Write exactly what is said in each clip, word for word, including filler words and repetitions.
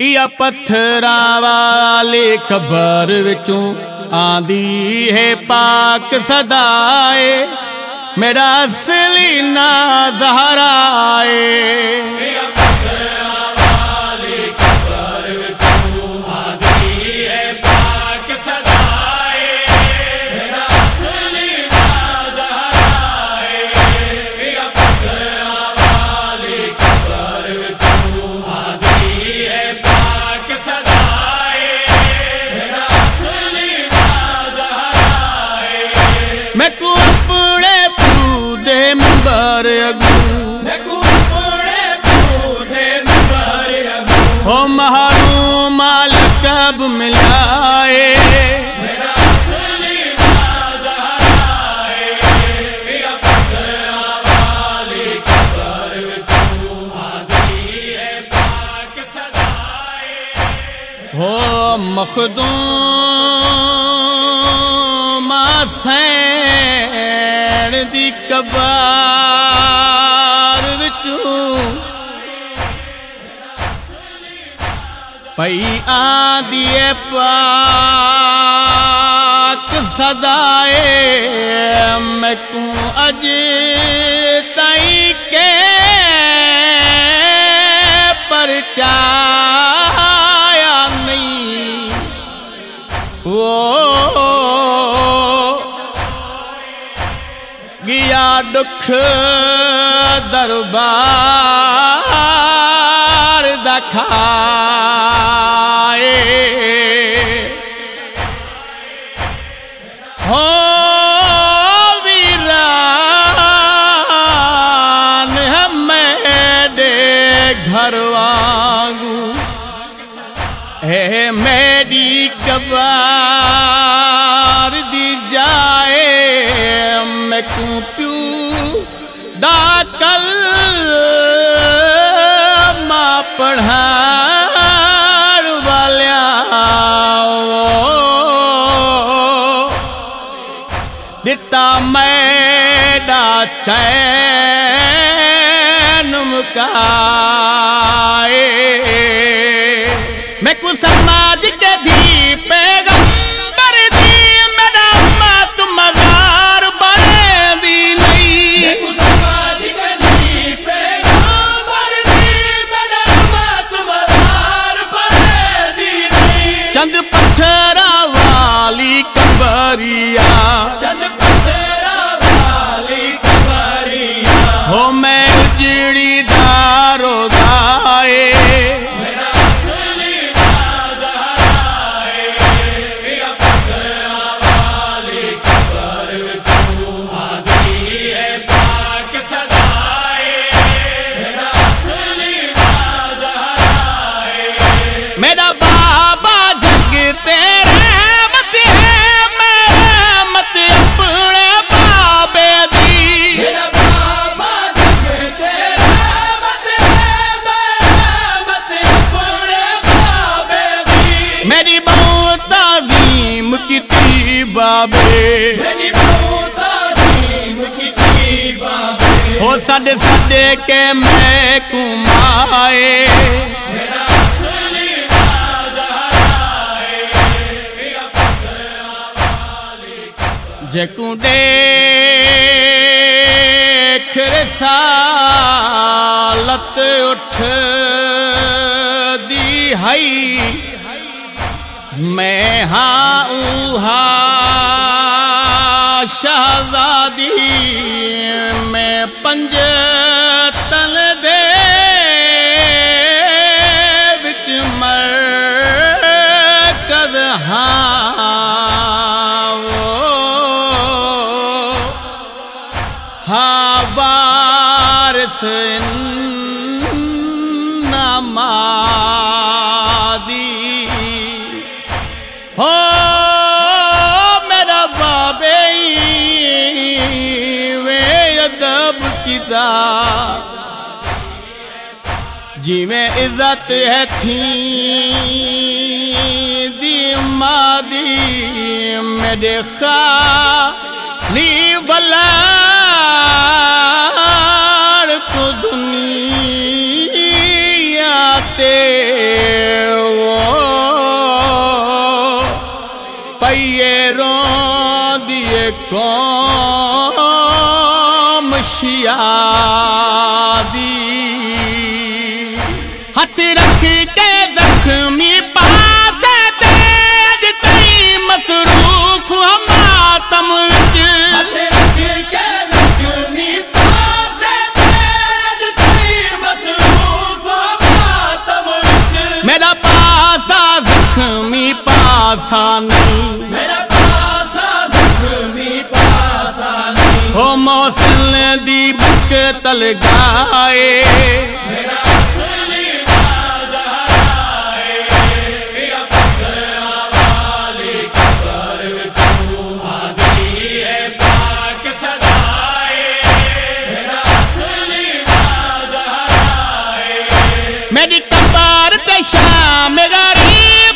یا پتھراں والی قبر وچوں آندی ہے پاک صدائے میرا اصلی نا زہرا ہے یا پتھراں والی قبر وچوں آندی ہے پاک صدائے میرا اصلی نا زہرا ہے یا پتھراں والی قبر وچوں آندی ہے پاک صدائے میرا اصلی نا زہرا ہے میں کو اپنے پودے منبر اگوں میں کو اپنے پودے منبر اگوں ہو محروم لقب ملائے میرا اصلی نا زہرا ہے یا پتھراں والی قبر وچوں آندی ہے پاک صدائے ہو مخدوم حسین دی قبر وچوں پئی آندی ہے پاک صدائے میں کو اج تائیں کے پرچایا نہیں وہ گیا دکھ دربار دکھائے ہو ویران ہے میرے گھر وانگوں ہے میری قبر دی جائے میں کو پیو دا کل ماں پڑھان والیاں دتا میڈا چین مکائے میں کو سماج کے دی پیغمبر دی میرا مات مزار بنے دی نہیں میں کو سماج کے دی پیغمبر دی میرا مات مزار بنے دی نہیں چند پتھراں والی قبریاں چند پتھراں والی قبریاں ہو میں اجڑی دارو دائے میرا بابا جگ تیرے مت ہے میں مت اپنے بابے دی میرا بابا جگ تیرے مت ہے میں مت اپنے بابے دی میری بہت عظیم کتی بابے میری بہت عظیم کتی بابے ہو سڈے سڈے کے میں کمائے جے کو دیکھ رسالت اٹھ دی ہائی میں ہاں اوہا شہزادی میں پنج تن دے وچ مرکز ہاں ہاں وارث نمادی ہو میرا بابے وے ادب کتاب جی میں عزت ہے تھی دی مادی میرے خالی بلا کو دنیا تے رون دیے قوم شیعہ دی ہاتھ رکھ کے زخمی پاس تے اج تئی مصروف ہم ماتم وچ ہاتھ رکھ کے زخمی پاس تے اج تئی مصروف ہم ماتم وچ میرا پاسا زخمی پاسا نہیں میرا پاسا زخمی پاسا نہیں ہو موصل دی بک تل گائے میرا اصلی نازہائے یا پترا والی قبر وچوں آگئی ہے پاک صدائے میرا اصلی نازہائے میری قبر تے شام غریب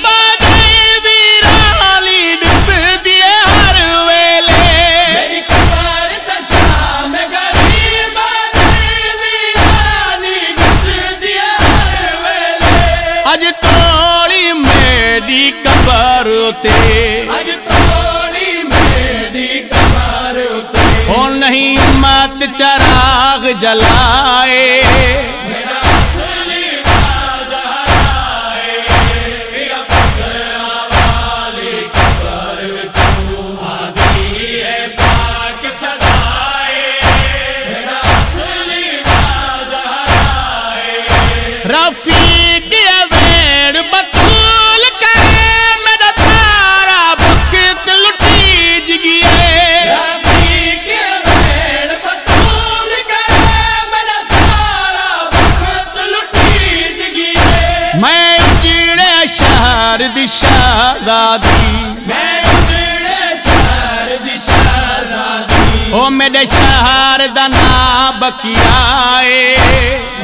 اج توڑی میری قبر تے ہو نہیں امت چراغ جلائے میرا اصلی نازہائے یا پترا والی قبر وچوں آگئی ہے پاک صدائے میرا اصلی نازہائے رفیق ویڑ بطول کرے میرا سارا وقت لٹی جگیے رفیق ویڑ بطول کرے میرا سارا وقت لٹی جگیے میں اجڑے شہر دی شہزادی میں اجڑے شہر دی شہزادی او میرے شہر دا نام بقیہ ہے